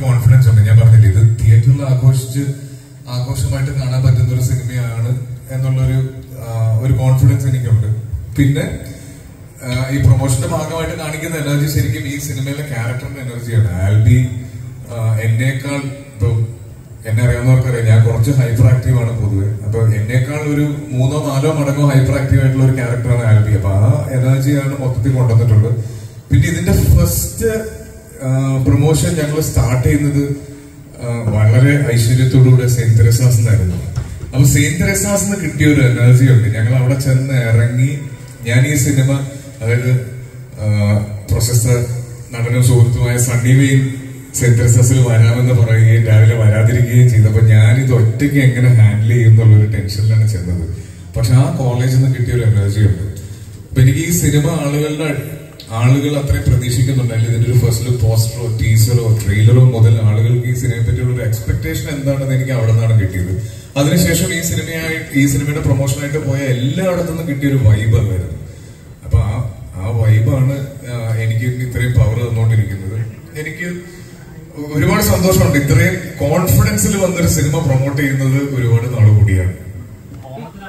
Confidence ഉണ്ട്. ഞാൻ പറഞ്ഞില്ലേ, ഇത് തിയേറ്ററിൽ ആഘോഷമായിട്ട് കാണാൻ പറ്റുന്ന ഒരു സിനിമയാണ് എന്നുള്ളൊരു കോൺഫിഡൻസ് എനിക്കുണ്ട്. പിന്നെ ഈ പ്രൊമോഷന്റെ ഭാഗമായിട്ട് കാണിക്കുന്ന എനർജി ശരിക്കും ഈ സിനിമയിലെ ക്യാരക്ടറിന്റെ എനർജിയാണ്. ആൽബി എന്നേക്കാൾ, ഇപ്പൊ എന്നെ അറിയാവുന്നവർക്കറിയാം, ഞാൻ കുറച്ച് ഹൈപ്പർ ആക്റ്റീവ് ആണ് പൊതുവെ. അപ്പൊ എന്നേക്കാൾ ഒരു 3-4 മടങ്ങോ ഹൈപ്പർ ആക്റ്റീവ് ആയിട്ടുള്ള ഒരു ക്യാരക്ടറാണ് ആൽബി. അപ്പൊ ആ എനർജിയാണ് മൊത്തത്തിൽ കൊണ്ടുവന്നിട്ടുള്ളത്. പിന്നെ ഇതിന്റെ ഫസ്റ്റ് പ്രൊമോഷൻ ഞങ്ങൾ സ്റ്റാർട്ട് ചെയ്യുന്നത് വളരെ ഐശ്വര്യത്തോടുകൂടെ സെയിന്റ് തെരേസാസ് എന്നായിരുന്നു. അപ്പൊ സെയിന്റ് തെരേസാസ് കിട്ടിയ ഒരു എനർജി ഉണ്ട്. ഞങ്ങൾ അവിടെ ചെന്ന് ഇറങ്ങി, ഞാൻ ഈ സിനിമ, അതായത് പ്രശസ്ത നടനും സുഹൃത്തുമായ സണ്ണി വെയിൻ സെയിന്റ് തെരേസാസിൽ വരാമെന്ന് പറയുകയും രാവിലെ വരാതിരിക്കുകയും ചെയ്തപ്പോ ഞാനിത് ഒറ്റയ്ക്ക് എങ്ങനെ ഹാൻഡിൽ ചെയ്യുന്നുള്ളൊരു ടെൻഷനിലാണ് ചെന്നത്. പക്ഷെ ആ കോളേജിൽ നിന്ന് കിട്ടിയ ഒരു എനർജി ഉണ്ട്. അപ്പൊ എനിക്ക് ഈ സിനിമ ആളുകൾ അത്രയും പ്രതീക്ഷിക്കുന്നുണ്ടല്ലോ. ഇതിന്റെ ഒരു ഫസ്റ്റ് ലുക്ക് പോസ്റ്ററോ ടീസറോ ട്രെയിലറോ മുതൽ ആളുകൾക്ക് ഈ സിനിമയെ പറ്റിയുള്ള ഒരു എക്സ്പെക്ടേഷൻ എന്താണെന്ന് എനിക്ക് അവിടെ നിന്നാണ് കിട്ടിയത്. അതിനുശേഷം ഈ സിനിമയുടെ പ്രൊമോഷനായിട്ട് പോയ എല്ലായിടത്തുനിന്നും കിട്ടിയൊരു വൈബ് അതായിരുന്നു. അപ്പൊ ആ വൈബാണ് എനിക്ക് ഇത്രയും പവർ തന്നുകൊണ്ടിരിക്കുന്നത്. എനിക്ക് ഒരുപാട് സന്തോഷമുണ്ട്. ഇത്രയും കോൺഫിഡൻസിൽ വന്നൊരു സിനിമ പ്രൊമോട്ട് ചെയ്യുന്നത് ഒരുപാട് നാൾ കൂടിയാണ്.